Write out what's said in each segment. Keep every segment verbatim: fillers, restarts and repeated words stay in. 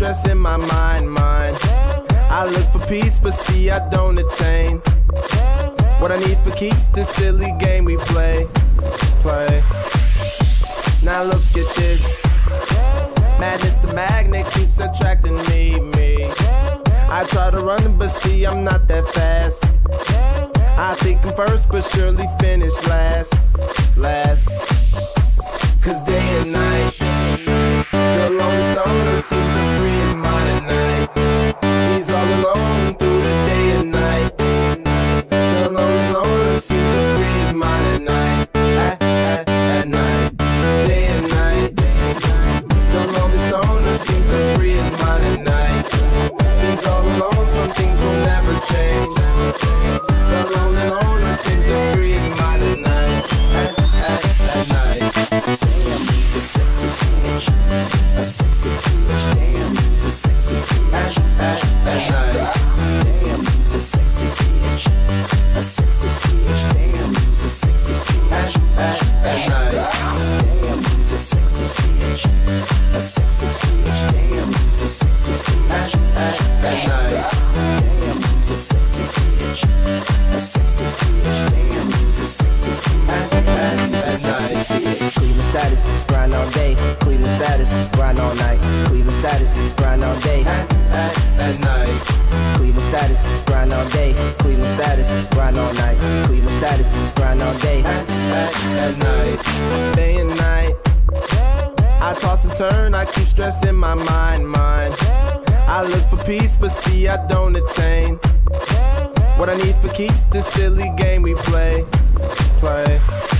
stress in my mind, mind. I look for peace, but see I don't attain what I need for keeps this silly game we play, play. Now look at this. Madness, the magnet keeps attracting me, me. I try to run, but see I'm not that fast. I think I'm first, but surely finish last, last. Cause day and night, the lonely stoner seems to free his mind at night. He's all alone through the day and night. The lonely loner seems to free his mind at night, at, at, at night. Day and night, the lonely stoner seems to free his mind at night. He's all alone, some things will never change. The lonely loner seems to free his mind at night, at, at, at night. Damn, he's a sexy fish, a sexy fish. Damn, he's a sexy fish, at, at, at night. Damn, he's a sexy fish, a sexy fish. Damn, he's a sexy fish, at, at, at night. Damn, he's a sexy fish, a sexy fish. Damn, he's a sexy fish, at, at, at night. Damn, he's a sexy fish, a sexy fish. Damn, he's a sexy fish, at, at, at night. Cleveland status, grind all day. Cleveland status, grind all night. Cleveland status, grind all day. At, at, at night. Cleveland status, grind all day. Cleveland status, grind all night. Cleveland status, grind all day. At, at, at night. Day and night. I toss and turn, I keep stressing my mind, mind. I look for peace, but see I don't attain what I need for keeps this silly game we play, play.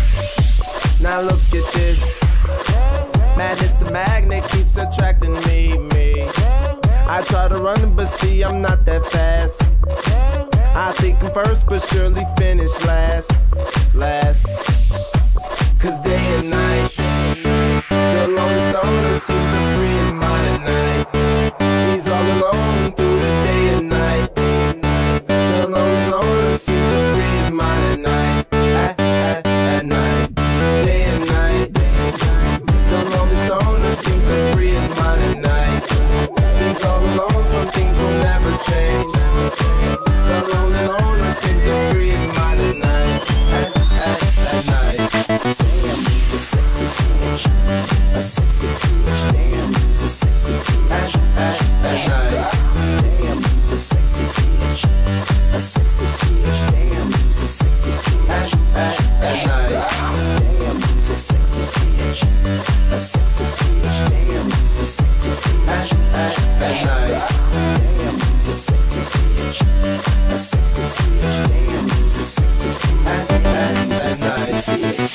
Now look at this. Madness, the magnet keeps attracting me, me. I try to run, but see I'm not that fast. I think I'm first, but surely finish last, last. Cause day and night, the lonely stoner seems to free his mind at night. He's all alone through the day and night. The lonely loner seems to free his mind at night, at, at, at night. Day and night, the lonely stoner seems to free his mind at night. He's all alone, some things will never change. The lonely loner seems to free his mind at night, at, at, at night. Damn, he's a sexy fish, a sexy fish. Damn, he's a sexy fish, at, at, at night. Damn, he's a sexy fish, a sexy fish. Damn, he's a sexy fish, at, at, at night. Damn, he's a sexy fish, a sexy fish. Damn, he's a sexy fish, at, at, at night. Damn, he's a sexy fish, a sexy fish. Damn, he's a sexy fish, at, at, at night.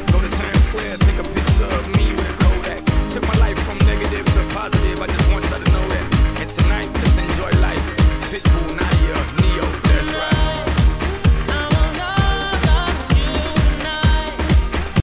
Positive, I just want y'all to know